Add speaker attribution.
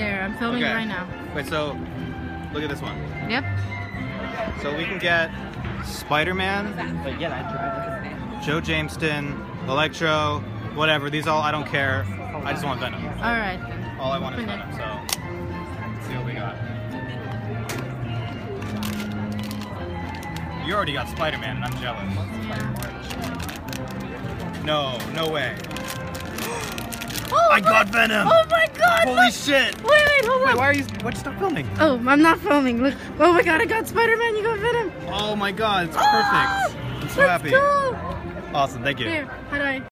Speaker 1: There, I'm filming
Speaker 2: Okay.
Speaker 1: right now.
Speaker 2: Wait, so look at this one.
Speaker 1: Yep.
Speaker 2: So we can get Spider-Man, Joe Jameston, Electro, whatever. These all, I don't care. I just want Venom.
Speaker 1: Alright.
Speaker 2: All I want is
Speaker 1: Open
Speaker 2: Venom, so let's see what we got. You already got Spider-Man and I'm jealous. No, no way.
Speaker 1: Oh,
Speaker 2: I got Venom!
Speaker 1: Oh my god!
Speaker 2: Holy
Speaker 1: look.
Speaker 2: shit!
Speaker 1: Wait, hold on.
Speaker 2: Wait, why are you, why'd you stop filming?
Speaker 1: Oh, I'm not filming. Look. Oh my god, I got Spider-Man, you got Venom.
Speaker 2: Oh my god, it's
Speaker 1: Oh,
Speaker 2: perfect. I'm so
Speaker 1: that's
Speaker 2: happy.
Speaker 1: cool.
Speaker 2: Awesome, thank you.
Speaker 1: Here, how do I?